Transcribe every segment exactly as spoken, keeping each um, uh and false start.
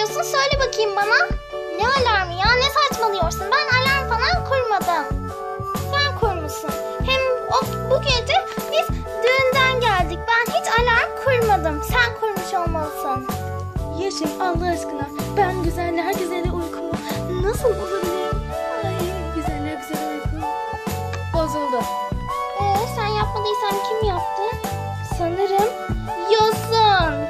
kurmuyorsun? Söyle bakayım bana. Ne alarmı ya? Ne saçmalıyorsun? Ben alarm falan kurmadım. Sen kurmuşsun. Hem o, bu gece biz düğünden geldik. Ben hiç alarm kurmadım. Sen kurmuş olmalısın. Yeşim Allah aşkına. Ben güzeller güzeli uykumu nasıl bulabilirim? Ay güzeller güzeli uykum bozuldu. Ee, sen yapmadıysan kim yaptı? Sanırım Yosun.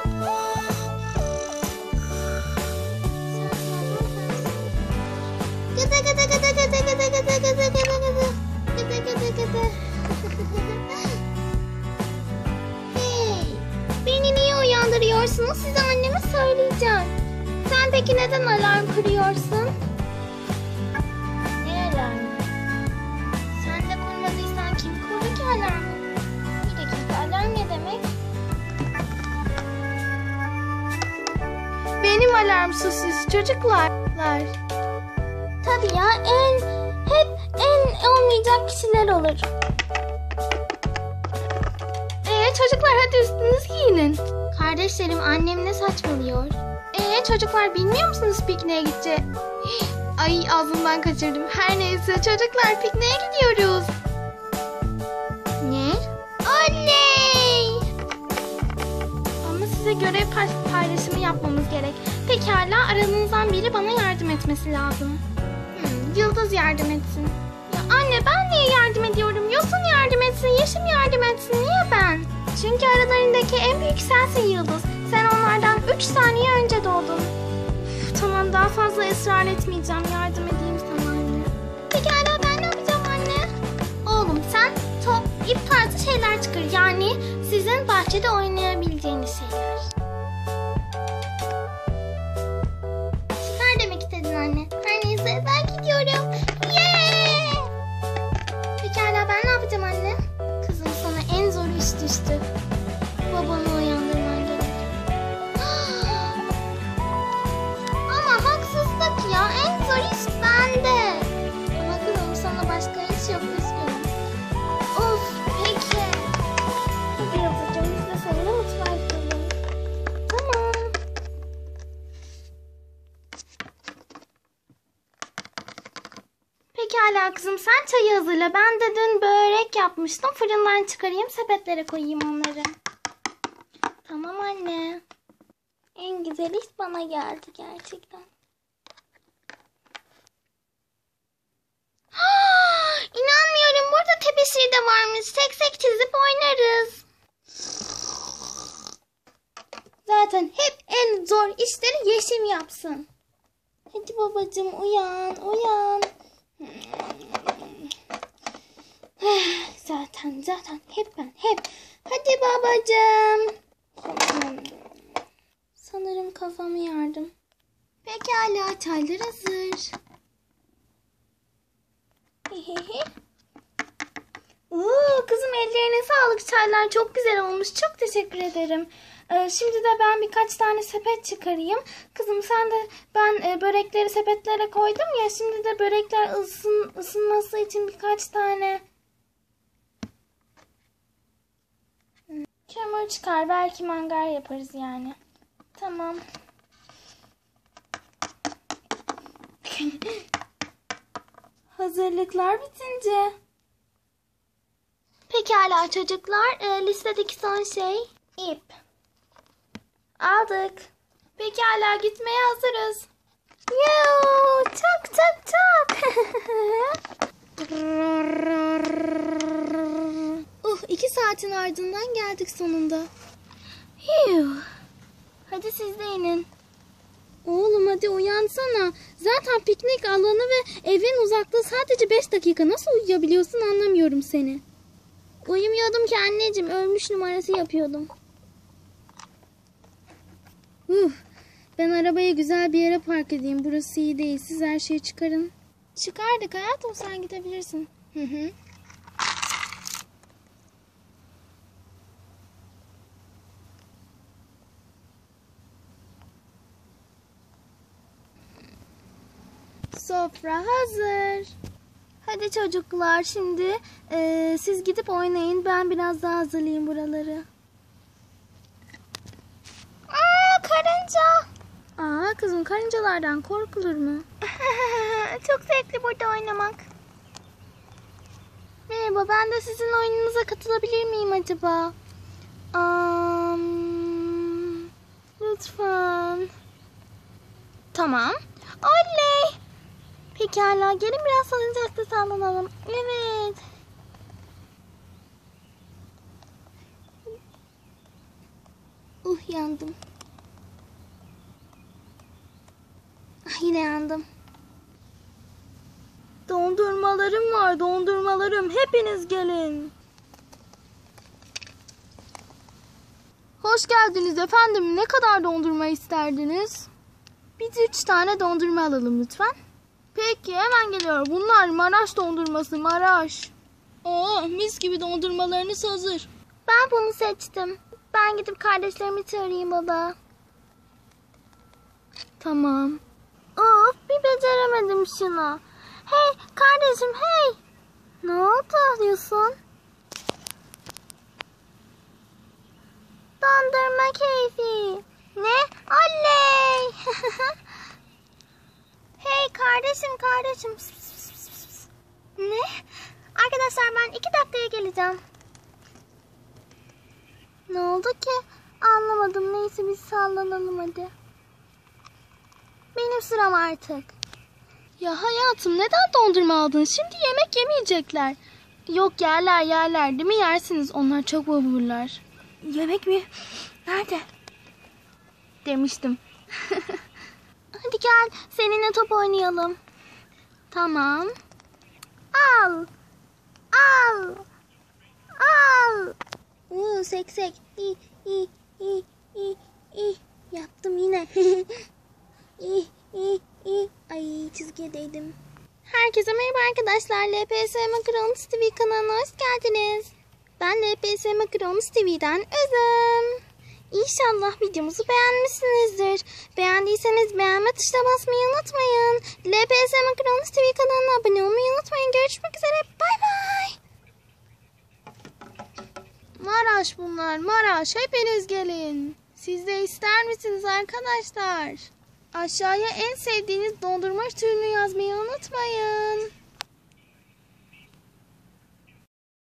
Gıdı gıdı gıdı gıdı gıdı gıdı gıdı gıdı gıdı. Gıdı gıdı gıdı. Hey, beni niye uyandırıyorsunuz? Size anneme söyleyeceğim. Sen peki neden alarm kuruyorsun? Ne alarmı? Sen de kurmadıysan kim kurdu ki alarmı? Bir dakika, alarm ne demek? benim alarmsız çocuklar. Tabii ya, en hep en olmayacak kişiler olur. Ee çocuklar hadi üstünüz giyinin. Kardeşlerim, annem ne saçmalıyor? Ee çocuklar bilmiyor musunuz pikniğe gidecek? Ay ağzımdan kaçırdım. Her neyse çocuklar pikniğe gidiyoruz. Ne? Oley! Ama size görev paylaşımı yapmamız gerek. Pekala aranızdan biri bana yardım etmesi lazım. Hmm, Yıldız yardım etsin. Ya anne ben niye yardım ediyorum? Yosun yardım etsin, Yeşim yardım etsin. Niye ben? Çünkü aralarındaki en büyük sensin Yıldız. Sen onlardan üç saniye önce doğdun. Üf, tamam daha fazla ısrar etmeyeceğim. Yardım edeyim sana anne. Pekala, ben ne yapacağım anne? Oğlum sen top, ip tarzı şeyler çıkar. Yani sizin bahçede oynayabileceğiniz şeyler. Çıkar demek istedin anne. Her neyse ben gidiyorum. Yeah! Pekala, ben ne yapacağım anne? Kızım, sana en zor iş düştü. Babanı uyandırman gerek. Ama haksızlık ya. En zor iş bende. Ama kızım, sana başka iş yok, üzgünüm. Of, peki. Hadi Yıldız'cığım, biz de seninle mutfağa gidelim. Tamam. Pekala kızım sen çayı hazırla. Ben de dün börek yapmıştım. Fırından çıkarayım sepetlere koyayım onları. Tamam anne. En güzel iş bana geldi gerçekten. İnanmıyorum, burada tebeşir de varmış. Seksek çizip oynarız. Zaten hep en zor işleri Yeşim yapsın. Hadi babacığım, uyan uyan. Zaten zaten hep ben hep. Hadi babacığım. Sanırım kafamı yardım. Pekala, çaylar hazır. Oo, kızım ellerine sağlık, çaylar çok güzel olmuş. Çok teşekkür ederim. Ee, şimdi de ben birkaç tane sepet çıkarayım. Kızım sen de ben e, börekleri sepetlere koydum ya. Şimdi de börekler ısın, ısınması için birkaç tane kömür çıkar. Belki mangal yaparız yani. Tamam. Hazırlıklar bitince. Pekala çocuklar, e, listedeki son şey ip. Aldık. Pekala gitmeye hazırız. Yoo, çok çok çok. uh, iki saatin ardından geldik sonunda. Hiu. Hadi siz de inin. Oğlum hadi uyansana. Zaten piknik alanı ve evin uzaklığı sadece beş dakika. Nasıl uyuyabiliyorsun anlamıyorum seni. Uyumuyordum ki anneciğim. Ölmüş numarası yapıyordum. Uh, ben arabayı güzel bir yere park edeyim. Burası iyi değil. Siz her şeyi çıkarın. Çıkardık hayatım, sen gidebilirsin. Hı hı. Sofra hazır. Hadi çocuklar, şimdi e, siz gidip oynayın. Ben biraz daha hazırlayayım buraları. Aa, karınca. Aa, Güzel kızım, karıncalardan korkulur mu? Çok zevkli burada oynamak. Merhaba, ben de sizin oyununuza katılabilir miyim acaba? Um, lütfen. Tamam. Oley! Pekala, gelin biraz salıncakta sallanalım. Evet. Uh, yandım. Ah, yine yandım. Dondurmalarım var, dondurmalarım. Hepiniz gelin. Hoş geldiniz efendim. Ne kadar dondurma isterdiniz? Biz üç tane dondurma alalım lütfen. Peki, hemen geliyor. Bunlar Maraş dondurması, Maraş. Oo, mis gibi dondurmalarınız hazır. Ben bunu seçtim. Ben gidip kardeşlerimi çağırayım baba. Tamam. Of, bir beceremedim şunu. Hey kardeşim, hey. Ne oldu diyorsun? Dondurma keyfi. Ne? Oley. Hey kardeşim, kardeşim. Pıs, pıs, pıs, pıs, pıs. Ne? Arkadaşlar, ben iki dakikaya geleceğim. Ne oldu ki? Anlamadım. Neyse, biz sallanalım hadi. Benim sıram artık. Ya hayatım, neden dondurma aldın? Şimdi yemek yemeyecekler. Yok, yerler yerler değil mi? Yersiniz. Onlar çok baburlar. Yemek mi? Nerede? Demiştim. Hadi gel, seninle top oynayalım. Tamam. Al. Al. Al. Uuu, seksek. İ, i, i, i, i. Yaptım yine. İ, i, i. Ay, çizgiye değdim. Herkese merhaba arkadaşlar. L P S Makarons T V kanalına hoş geldiniz. Ben L P S Makarons T V'den Özüm. İnşallah videomuzu beğenmişsinizdir. Beğendiyseniz beğenme tuşuna basmayı unutmayın. L P S Makarons T V kanalına abone olmayı unutmayın. Görüşmek üzere. Bay bay. Maraş bunlar. Maraş. Hepiniz gelin. Siz de ister misiniz arkadaşlar? Aşağıya en sevdiğiniz dondurma türünü yazmayı unutmayın.